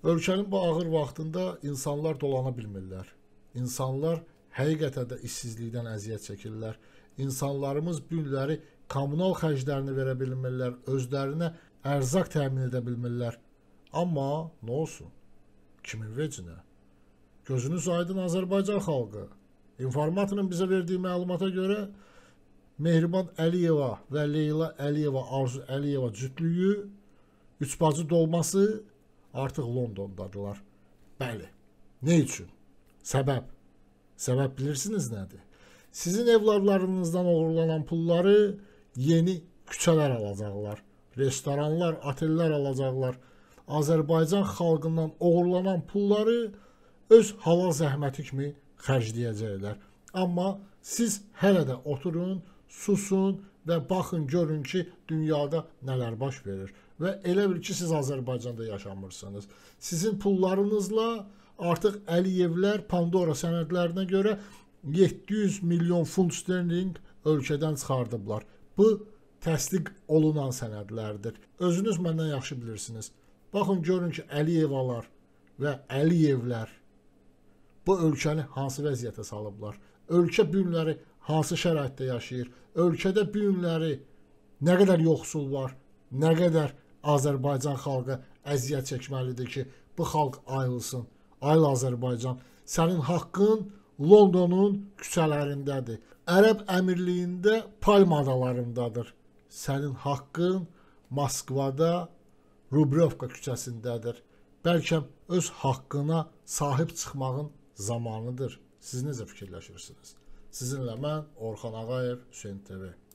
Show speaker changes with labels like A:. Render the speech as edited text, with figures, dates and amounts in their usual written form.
A: Ölkənin bu ağır vaxtında insanlar dolana bilmirlər. İnsanlar həqiqətən də işsizlikdən əziyyət çəkirlər. İnsanlarımız bu günləri kommunal xərclərini verə bilmirlər, özlərinə ərzaq təmin edə bilmirlər. Amma nə olsun? Kimin vecinə? Gözünüz aydın Azərbaycan xalqı. İnformatorun bizə verdiyi məlumata görə Mehriban Əliyeva və Leyla Əliyeva, Arzu Əliyeva cütlüyü, üç bacı dolması artıq Londondadılar. Bəli. Ne üçün? Səbəb. Səbəb bilirsiniz nədir? Sizin evlarlarınızdan uğurlanan pulları yeni küçələr alacaqlar. Restoranlar, otellər alacaqlar. Azərbaycan xalqından uğurlanan pulları öz halal zəhməti kimi xərcləyəcəklər. Amma siz hələ də oturun, susun və baxın, görün ki, dünyada nələr baş verir. Və elə bil ki, siz Azərbaycanda yaşamırsınız. Sizin pullarınızla artıq Əliyevlər Pandora sənədlərinə görə 700 milyon funt sterling ölkədən çıxardıblar. Bu təsdiq olunan sənədlərdir. Özünüz məndən yaxşı bilirsiniz. Baxın, görün ki, Əliyevalar və Əliyevlər bu ölkəni hansı vəziyyətə salıblar? Ölkə bu günləri hansı şəraitdə yaşayır? Ölkədə bu günləri nə qədər yoxsul var? Nə qədər Azərbaycan xalqı əziyyət çəkməlidir ki, bu xalq ayılsın? Ayıl Azərbaycan, sənin haqqın Londonun küçələrindədir. Ərəb Əmirliyində Palma adalarındadır. Sənin haqqın Moskvada Rublyovka küçəsindədir. Bəlkə öz haqqına sahib çıxmağın zamanıdır. Siz necə fikirləşirsiniz? Sizinlə mən Orxan Ağayev, Hüseyn TV.